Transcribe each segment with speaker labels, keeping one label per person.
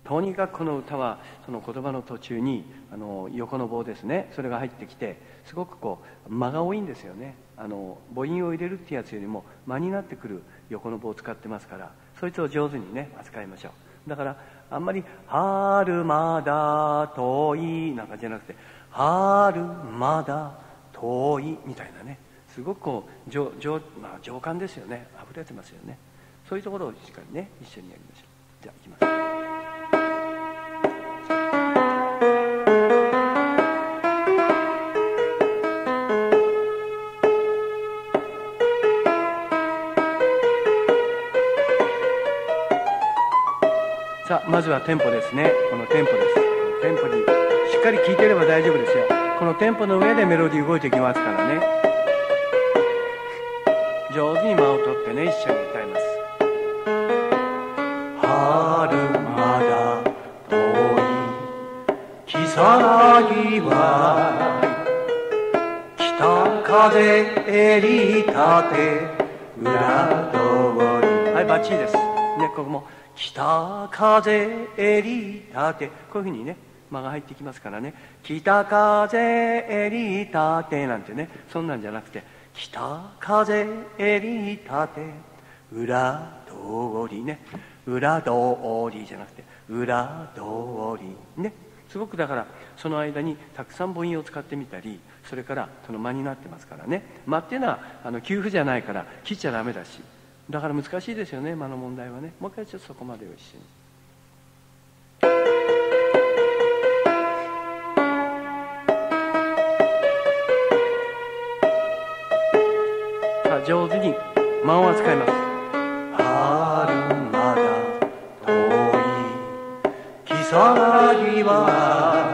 Speaker 1: とにかくこの歌はその言葉の途中に横の棒ですね、それが入ってきて、すごくこう間が多いんですよね。母音を入れるってやつよりも間になってくる横の棒を使ってますから、そいつを上手にね扱いましょう。だからあんまり春まだ遠いなんかじゃなくて、春まだ遠いみたいなね、すごくこう情感ですよね、溢れてますよね。そういうところをしっかりね一緒にやりましょう。じゃあいきます。さあまずはテンポですね。このテンポです。テンポにしっかり聴いてれば大丈夫ですよ。このテンポの上でメロディー動いてきますからね。上手に間を取ってね一緒に歌います。春まだ遠い木更木は北風襟立て裏通り。はい、バッチリですね。ここも北風襟立て、こういうふうにね間が入ってきますからね。北風襟立てなんてね、そんなんじゃなくて、北風襟立て裏通りね、裏通りじゃなくて裏通りね。すごくだからその間にたくさん母音を使ってみたり、それからその間になってますからね。間っていうのは休符じゃないから切っちゃダメだし、だから難しいですよね、間の問題はね。もう一回ちょっとそこまでを一緒に。さあ上手に間を扱います。春まだ遠い木更木は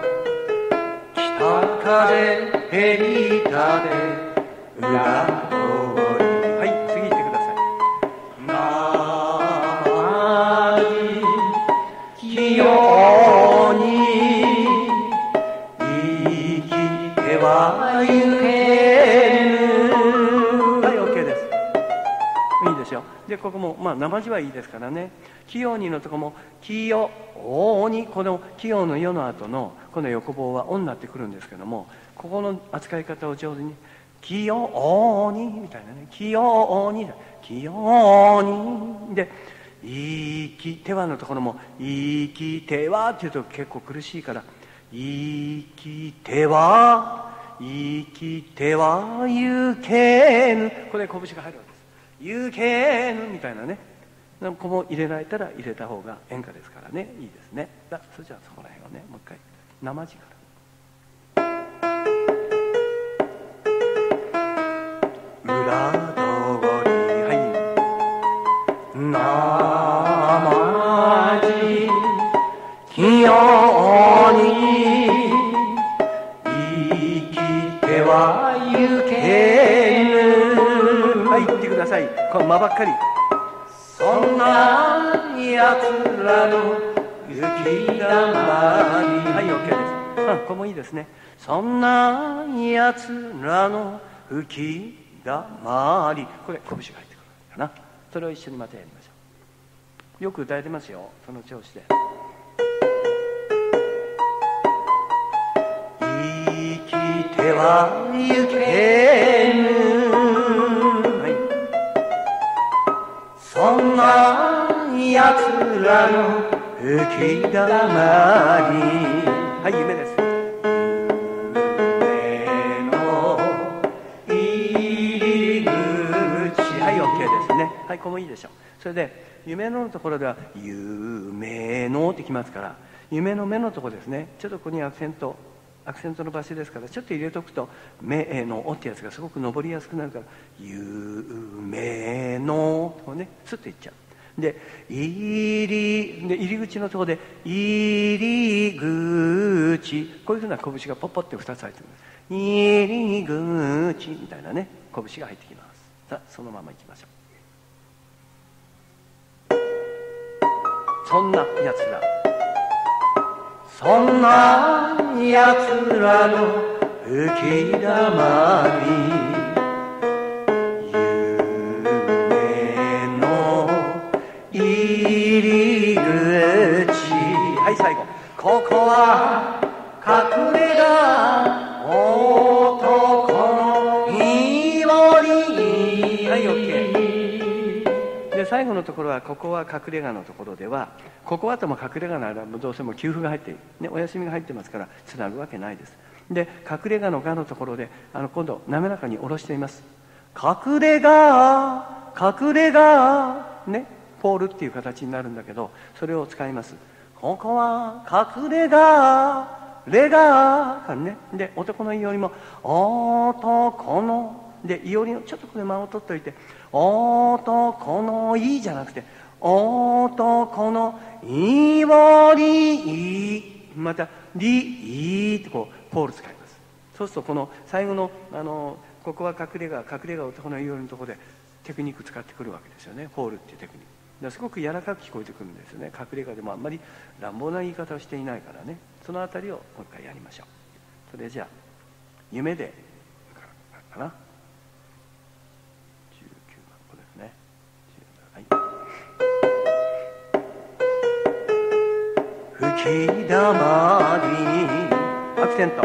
Speaker 1: 北風襟立て裏通り。はい、次行ってください。清に生きてはゆけぬ。はい、 OK です。いいですよ。でここも生字はいいですからね。清にのとこも清に、この清のよの後のこの横棒はおになってくるんですけども、ここの扱い方を上手に清にみたいなね、清に清にで、生きてはのところも生きてはっていうと結構苦しいから、生きてはゆけぬ、これ拳が入るわけです。ゆけぬみたいなね、ここも入れられたら入れた方が演歌ですからね、いいですね。それじゃあそこら辺をねもう一回生字から。裏通り、はい、生字清に生きてはゆけぬ。はい、言ってください。この間ばっかり。そんなやつらの雪だまり。はい、 OK です。これもいいですね。そんなやつらの吹きだまり、これ拳が入ってくるかな。それを一緒にまたやりましょう。よく歌えてますよ、その調子で。生きてはゆけぬ、はい、そんなやつらの吹きだまり。はい、夢です。はい、ここもいいでしょう。それで夢のところでは夢のってきますから、夢の目のところですね、ちょっとここにアクセントの場所ですから、ちょっと入れとくと目のおってやつがすごく登りやすくなるから、夢のこうねスッといっちゃう。で入り口のところで入り口、こういうふうな拳がポッポって2つ入ってるんです。入り口みたいなね拳が入ってきます。さあそのままいきましょう。そんなやつら、そんなやつらの吹きだまり、夢の入り口ここは隠れ家男のいおり。
Speaker 2: はい、OK。で最後のところはここは隠れ家のところでは、ここはとも隠れ家の間もどうせも給付が入っている、ね、お休みが入ってますからつなぐわけないです。で隠れ家のがのところで今度滑らかに下ろしています。隠れ家隠れ家ね、ポールっていう形になるんだけど、それを使います。ここは隠れ家レガーね。で男のいおりも男のでいおりのちょっとこれ間を取っておいて、男のいじゃなくて男のいおり、またりいってこうポール使います。そうするとこの最後のここは隠れ家男のいおりのところでテクニック使ってくるわけですよね。ポールっていうテクニックすごく柔らかく聞こえてくるんですよね。隠れ家でもあんまり乱暴な言い方をしていないからね。そのあたりをもう一回やりましょう。それじゃあ夢でかな、19番これですね。
Speaker 1: はい、吹きだまり
Speaker 2: アクセント、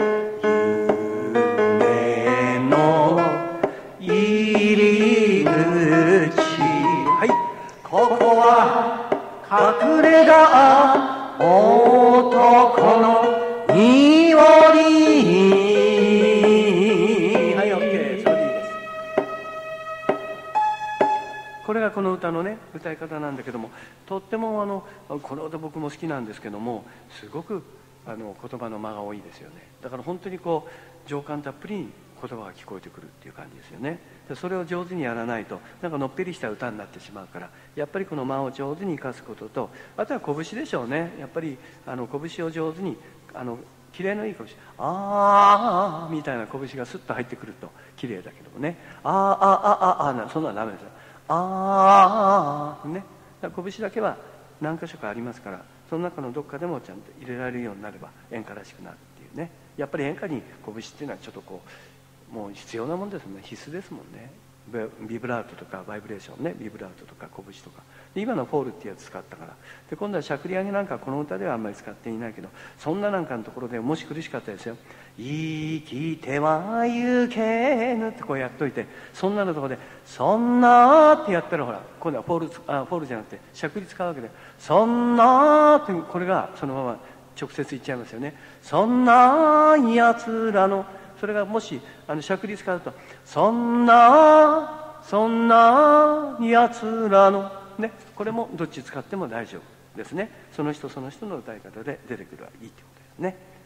Speaker 1: 夢の入り口。
Speaker 2: はい、
Speaker 1: ここは隠れ家男のいおり。
Speaker 2: はい、OK。 それでいいです。これがこの歌のね歌い方なんだけども、とってもこの歌僕も好きなんですけども、すごく言葉の間が多いですよね。だから本当にこう情感たっぷりに言葉が聞こえてくるっていう感じですよね。でそれを上手にやらないとなんかのっぺりした歌になってしまうから、やっぱりこの間を上手に生かすことと、あとは拳でしょうね。やっぱり拳を上手に綺麗のいい拳、あーみたいな拳がスッと入ってくると綺麗だけどもね、そんなのダメですよ。ね、だから拳だけは何箇所かありますから、その中のどっかでもちゃんと入れられるようになれば演歌らしくなるっていうね。やっぱり演歌に拳っていうのはちょっとこうもう必要なもんですもんね。必須ですもんね。ビブラートとかバイブレーションね、ビブラートとか拳とかで、今のフォールってやつ使ったから、で今度はしゃくり上げなんかこの歌ではあんまり使っていないけど、そんななんかのところでもし苦しかったですよ。生きてはゆけぬってこうやっといて、そんなのところでそんなってやったらほら今度はフォールじゃなくてしゃくり使うわけで、そんなってこれがそのまま直接言っちゃいますよね。そんなやつらの、それがもししゃくり使うとそんなやつらのね、これもどっち使っても大丈夫ですね。その人その人の歌い方で出てくるはいいってことですね。